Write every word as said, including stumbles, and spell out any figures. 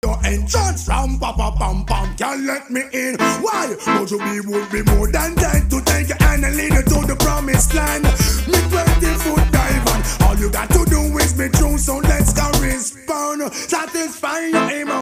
Your entrance, ram pa pa pam pam, can't let me in. Why? But you be would be more than that to take your hand and lead you to the promised land. Me twenty foot dive on, all you got to do is be true. So let's go respond, satisfy your aim.